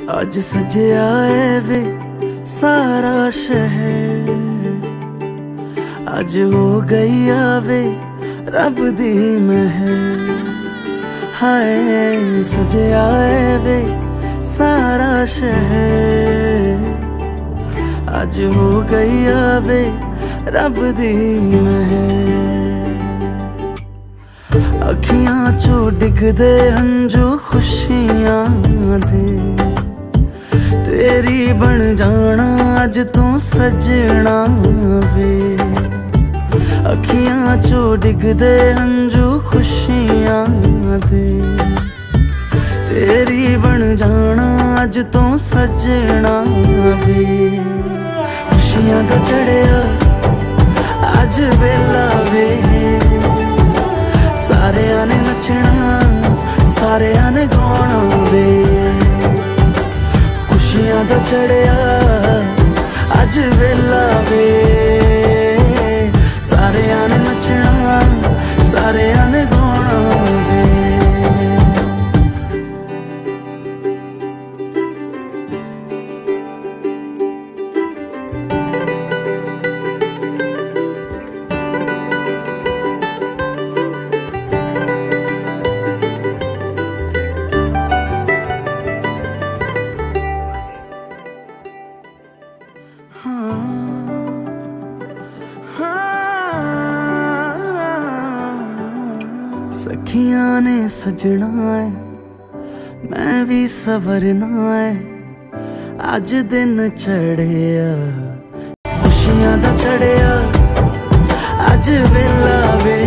अज सजया है वे सारा शहर, अज हो गई आवे रब दी महर। हाय सजया है वे सारा शहर, अज हो गई आवे रब दी महर। अखियां चो डिगदे हंजू खुशियां दे, तेरी बन जाना अज तू सजना वे। अखियां चो डिगदे हंजू खुशियां दे, तेरी बन जाना अज तू सजना वे। खुशियां दा चढ़िया अज वेला वे, सारेयां ने नचना सारेयां ने गाना वे। खुशियां दा चढ़िया अज वेला वे, सारेयां ने नचना सारेयां ने गाना वे। सखियां ने सजना है मैं भी सवरना है, अज दिन चढ़िया खुशियां दा चढ़िया अज वेला वे।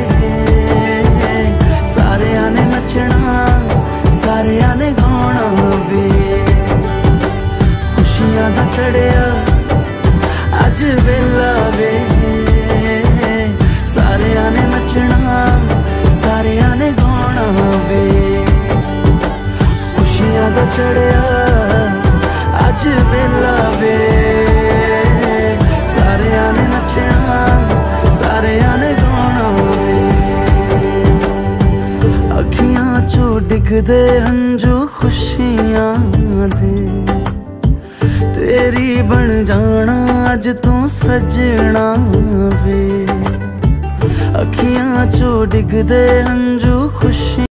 सारेयां ने नचना सारेयां ने गाना वे। खुशियां दा चढ़िया अज वेला वे, सारेयां ने नचना सारेयां ने गाना वे। खुशियां दा चढ़िया अज वेला वे, सारेयां ने नचना सारेयां ने गाना वे। अखियां चो डिगदे हंजू खुशियां दे, तेरी बन जाना अज तू सजना वे। अखियां चो डिगदे हंजू